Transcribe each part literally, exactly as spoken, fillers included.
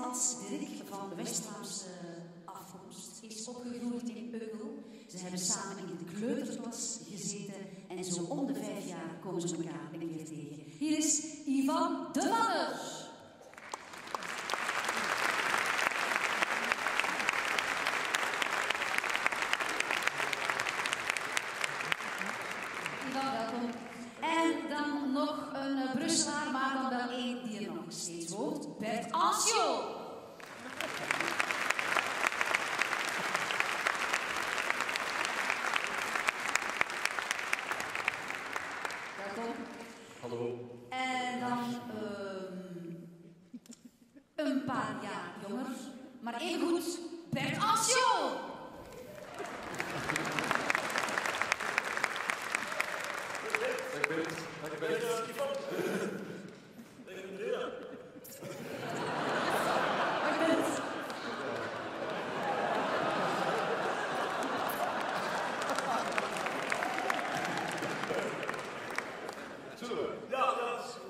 Mats Dirk van de West-Vlaamse afkomst is opgegroeid in Uggel. Ze hebben samen in de kleuterklas gezeten en zo om de vijf jaar komen ze elkaar een keer tegen. Hier is Ivan de Valler. Ivan, welkom. En dan nog een uh, Brusselaar, maar dan wel één die er nog steeds woont. Bert Ansjo. Welkom. Hallo. En dan um, een paar jaar jonger, maar even goed, Bert Ansjo. Dag Bert. Dag Bert. Dag Andrea. Dag Bert. Zullen we? Ja, dat is...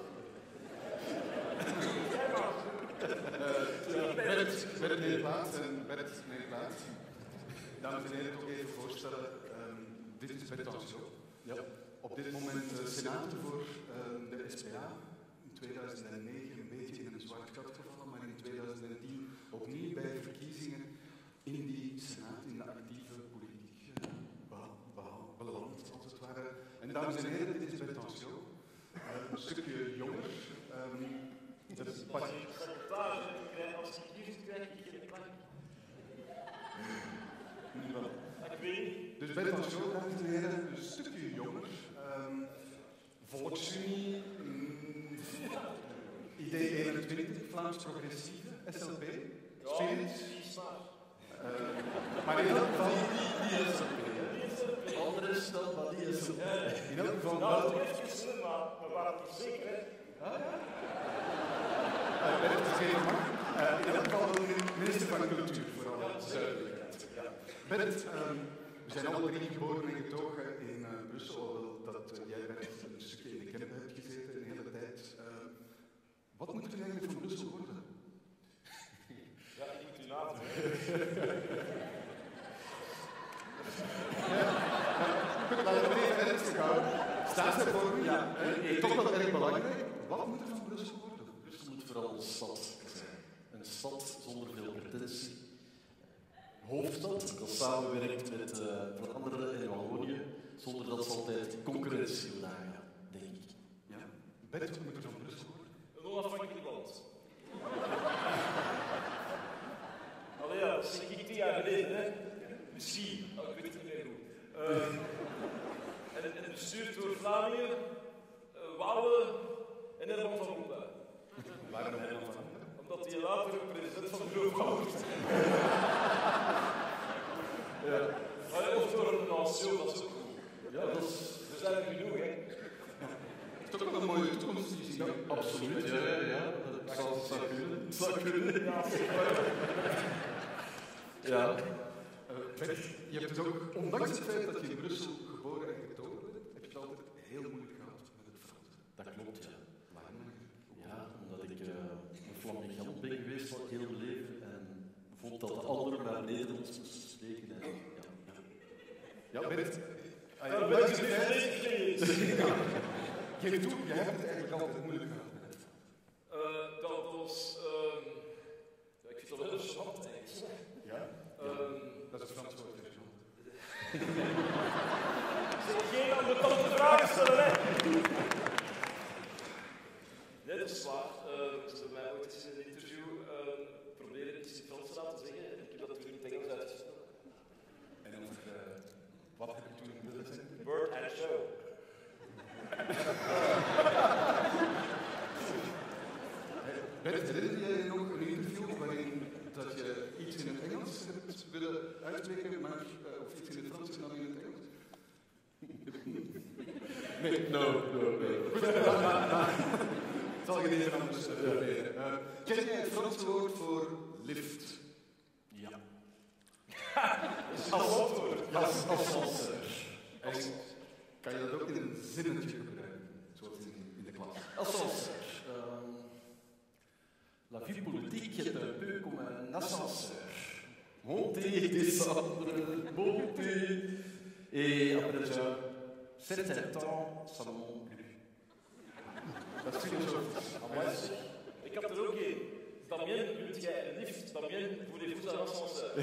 Jij mag. Uh, Bert, Bert meneer Plaat en Bert meneer Plaat. Dames en heren, toch even voorstellen. Um, dit is Bert Ansjo. Ja. Op dit moment uh, senator voor uh, de S P A. In tweeduizend negen een beetje in een zwart gat gevallen, maar in tweeduizend tien opnieuw bij de verkiezingen in die senaat, in de actieve politiek uh, beland, als het ware. En dames en heren, dit is Bert Ansjo. Uh, een stukje jonger. Um, dat is pas... Als ik hier zit, krijg ik geen klank. Nu wel. Ik weet niet. Dus Bert Ansjo, dames en heren, een stukje jonger. Um, Volksunie, mm, I D eenentwintig, Vlaams Progressieve, S L P, Spirit. Uh, maar in elk geval... Die S L P, andere stel, maar die S L P. In elk geval... Nou, even, maar we waren toch zeker, hè? Ah, ja? Uh, Bert, het is geen gemak. Uh, in elk geval wel minister van Cultuur, voor alle zuidelijkheid. Ja. Bert, um, we zijn alle drie geboren en getogen in uh, Brussel, hoewel dat uh, jij Bert een stukje in de Kempen hebt gezeten een hele tijd. Uh, wat moet er eigenlijk van Brussel worden? Ja, ik moet u laten. Goed, laten we even ernstig houden. Staatshervorming, ja, hè? Toch wel erg belangrijk. Wat moet er van Brussel worden? Brussel moet vooral een stad zijn. Een stad zonder veel pretentie. Hoofdstad dat samenwerkt met uh, Vlaanderen en Wallonië, zonder dat ze altijd concurrentie willen aangaan, denk ik. Ja. Bert, wat moet er van Brussel worden? Een onafhankelijk land. Allee ja, dat zeg ik tien jaar geleden, hè. Misschien, oh, ik weet het niet meer hoe. Uh, en, en bestuurd door Vlamingen, uh, Wouwen en Herman van Rompuy. Waarom Herman van Rompuy? Omdat hij later ook president van Europa wordt. Ja. Maar of door een nation, dat is ook goed. Ja, dat is, er zijn er genoeg, hè. Het is toch wel een mooie toekomstvisie, ja? Absoluut, ja, ja, ja. Dat zou, zou kunnen. Dat zou kunnen. Ja, ja. Uh, Bert, je hebt dus ook, ondanks het feit dat je in Brussel geboren en getogen bent, heb je het altijd heel moeilijk gehad met het Frans. Dat klopt, ja. Waarom? Ja, omdat ik uh, een flamingant ben geweest al heel mijn leven en vond dat de anderen maar Nederlands moesten spreken. En, ja, ja. Ja, Bert. daar ben ik het niet mee eens. Geef toe, jij hebt het eigenlijk altijd moeilijk gehad met het Frans. Uh, dat was... Uh, ja, ik vind dat wel een schat, eigenlijk. Ja? Um, Dat is een Frans woord, hè? Zal ik geen ambetante vragen stellen, hè? Nee, dat is waar. Uh, ze hebben mij ooit eens in een interview uh, proberen iets in Frans te laten zeggen en ik heb dat toen in het Engels uitgesproken. En over, uh, wat heb je toen willen zeggen? Bird and show. Bert, herinner je je nog een interview waarin dat je iets in het Engels hebt willen uitspreken, maar, uh, of iets in het Frans en dan in het Engels? Nee, No, no, no. Het zal je even anders uh, proberen. Uh, ken jij het Franse woord voor lift? Ja. Als antwoord. Ja, als ascenseur. En kan je dat ook in een zinnetje gebruiken, zoals in, in de klas? Ascenseur. Um, la vie politique est un peu un ascenseur. Montez, descendre, montez. Et après déjà, certain temps, ça ne monte plus. Dat is filosofisch. Ik had er ook één. Damien, moet jij een lift? Damien, voulez-vous un ascenseur?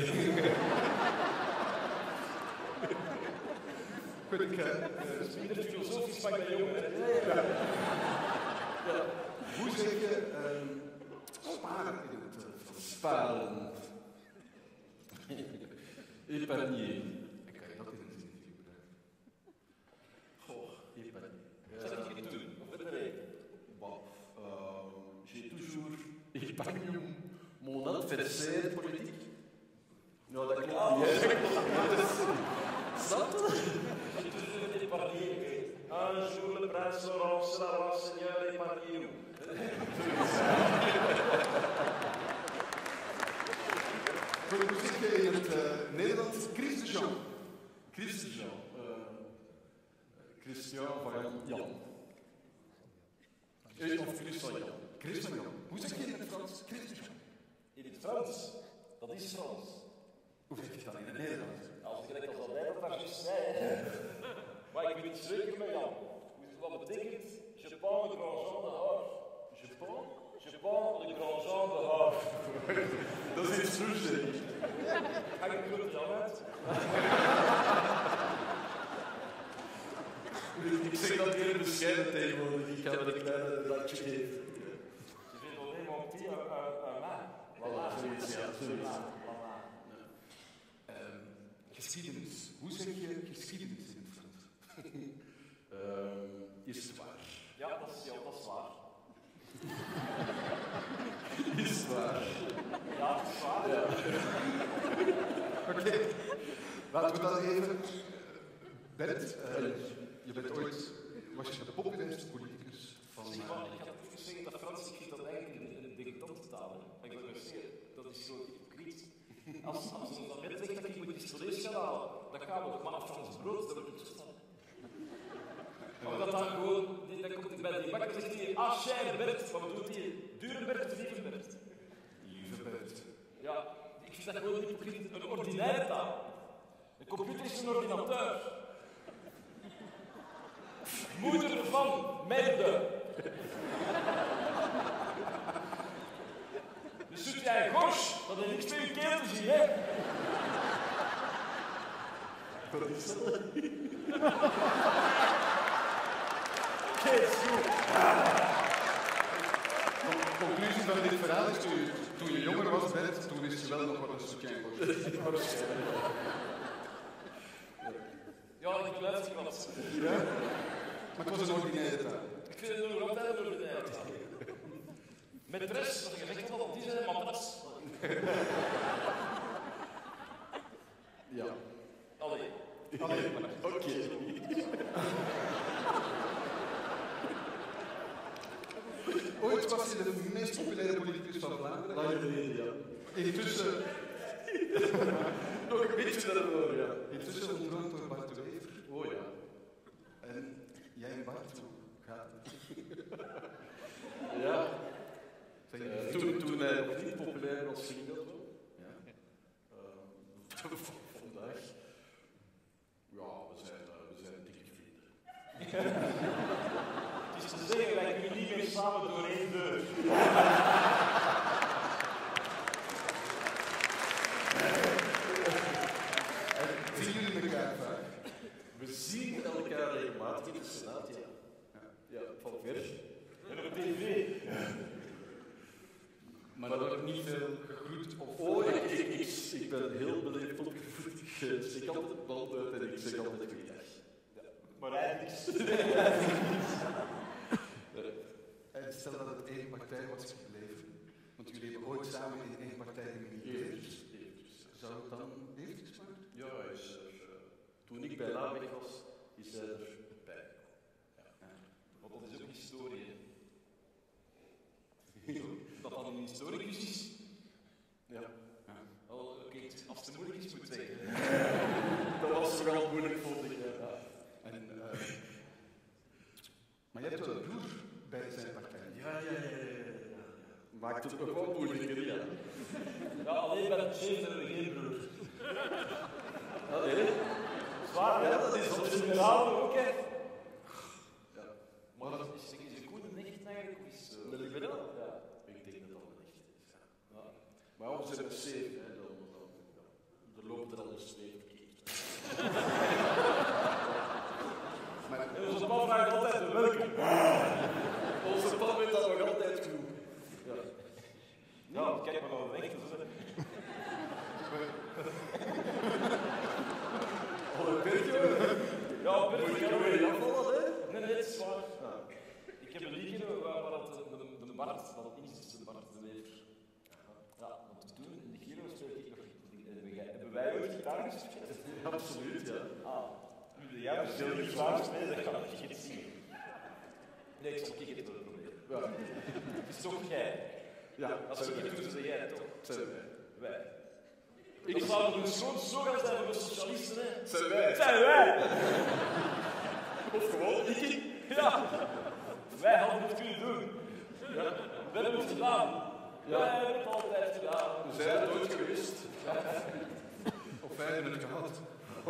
Goed, ik ga... Dat is minder filosofisch van mijn jongen. Ja. Hoe zeg je um, sparen in het uh, Frans? Sparen. Épargner. Ik kan je dat in een zin gebruiken. Goh, épargner. Zeg je niet doen, of het er Bon, euh, j'ai toujours épargné mon adversaire politique. Non, dat klopt niet. Snap je? J'ai toujours épargné. Un jour le prince Laurent sera seigneur épargné. Hoe zeg je in het uh, Nederlands? Christian. Christian. Uh, Christian van Jan. Eh, of Christian Jan. Christian Jan. Hoe zeg je in het Frans? Christian. In het Frans, dat is Frans. Hoe zeg je het dan in het Nederlands? Als ik direct als al bij dat daar juist zei. Maar ik weet het zeker met Jan. Wat betekent je prends le grand Jean de Haar? Je prends? Je prends le grand Jean de Haar. Dat is iets terug. Ga je het Jan uit? Ik zeg dat heel bescheiden tegenwoordig. Ik ga me een kleine bladje geven. Je vindt alleen maar op die een man. Voilà, zoiets, ja, zoiets. Um, geschiedenis. Hoe zeg je geschiedenis in het Frans? um, histoire. Ja, dat is, ja, dat is waar. Histoire. Ja, dat is waar. Ja. Oké. Okay. Laten we dan even... Bert, uh, je bent ooit... Was je de populairste politicus van... Zeg maar, ik had even zeggen dat Frans, ik vind dat eigenlijk een, een degutante taal. Maar ik wil maar zeggen, dat is zo hypocriet. Als, als een van zegt dat ik moet pistolees gaan halen, dan gaan we nog maar af Frans brood, dat wordt niet verstaan. Maar dat dan gewoon, die, dan komt hij bij die bakker en zegt hij, ah, cher Bert, wat bedoelt hij? Dure Bert of lieve Bert? Lieve Bert. Ja, ik vind dat gewoon hypocriet. Een ordinaire taal. Een computer is een ordinateur. Moeder van merde. Dus zoet jij gosh, dat heeft niks met je keel te zien, hè? Wat is dat? Kijk, goed. De conclusie van dit verhaal is, toen je, toen je jonger was, Bert, toen wist je wel nog wat een soutien was. Ja, ik ben uitgeklapt. Ja? Maar het was een ordinaire taal. Ik vind het nog altijd een ordinaire taal. Met de rest, dat je gezegd had, die zijn matras. Ja. Allee. Allee, Oké. Okay. ooit was je de meest populaire politicus van Vlaanderen. Lang geleden, ja. Intussen... Nog een beetje daarvoor, ja. Intussen omroemd door Bart de Wever. Oh ja. En jij en Bart, hoe gaat het? Ja. Zijn Uh, jullie toen, toen hij nog niet populair was, ging dat zo. Ja. Uh, vandaag. Ja, we zijn, uh, we zijn dikke vrienden. Het is te zeggen, wij kunnen niet meer samen door één deur. Zien jullie elkaar vaak? We zien elkaar regelmatig in de Senaat, ja. Ja, van ver. En op tv. Maar er wordt niet veel gegroet of... Oh, ik, ik, ik, ik ben heel beleefd opgevoed. Ik steek altijd de band uit en ik zeg altijd goeiedag. Ja. Maar eigenlijk is En stel dat het één partij was gebleven, want jullie hebben ooit samen in één partij gemiliteerd. Zou het dan eventjes maar? Ja, hij is er, uh, toen ik bij Lamech was, is hij er bij. Ja. ja. Want dat is ook historie. Dat dat een historicus is. Ja. Ja. Oh, oké, okay. Als het moeilijk is, moet ik zeggen. Dat was vooral moeilijk, vond ik. Ja. En, uh, maar je hebt wel een broer bij zijn partij. Ja, ja, ja, ja, ja. Maakt het nog wel moeilijker, ja. Ja, alleen bij het chef hebben we geen broer. Ah, nee? Zwaar, ja, dat is op de generaal ook, hè. Ja. Maar dat is, is een goede nicht eigenlijk, of is Een liberaal? Ja. Ik denk dat dat wel echt is, ja. Ja. Maar ons hebben zeven, hè, dan, dan, ja. Er loopt er al eens twee verkeerd. En onze pap vraagt altijd welke. Onze pap weet dat nog altijd goed. Ja. Ja, kijk maar naar de rechter. Oh, een beetje. Ja, ben Moet ik je kan nog weer weer afvallen, hè? Nee, nee, het is waar. Ja. Ik heb een liedje waar, waar het, de, de, de Bart, dat het niet is de Bart de Never. Ja, want toen in de Giro speelde ik nog. Hebben wij ooit gitaar gespeeld? Absoluut, ja. Ah, nu de jij veel gitaar spelen, dat kan ik niet zien. Nee, ik zal ik het wel proberen. Ja. Het is toch jij? Ja, Als zijn ik wij. het doe, zeg jij het toch? Zijn wij. Wij. Ik zou er dus gewoon zo gaan zijn voor de socialisten, hè? Zijn wij. Zijn wij! Of gewoon ik. Ja! Wij hadden het kunnen doen. Ja. We hebben het gedaan. Ja. Wij hebben het altijd gedaan. We zijn er nooit geweest. Of wij hebben het gehad.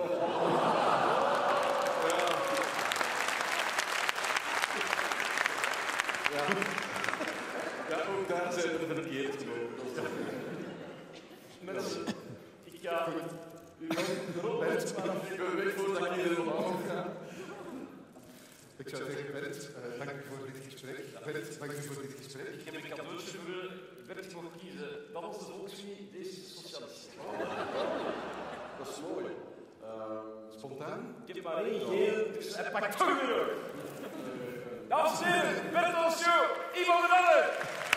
Ja. Ja, ook daar zijn we verkeerd gelopen. Mensen, ik ga U kan erop blijven, maar ik ben weg voordat ik hier helemaal ga. Ik zou zeggen, Bert, uh, dank u voor dit gesprek. Bert, dank u voor dit gesprek. Ik heb een cadeautje voor u. Bert mag kiezen. Dat was de Volkslinie, deze is de Socialist. Dat is mooi. Uh, Spontaan? Ik heb maar één geel, dus hij pakt toch weer. Dames en heren, Bert Onsjoe, Ivo de Dalle.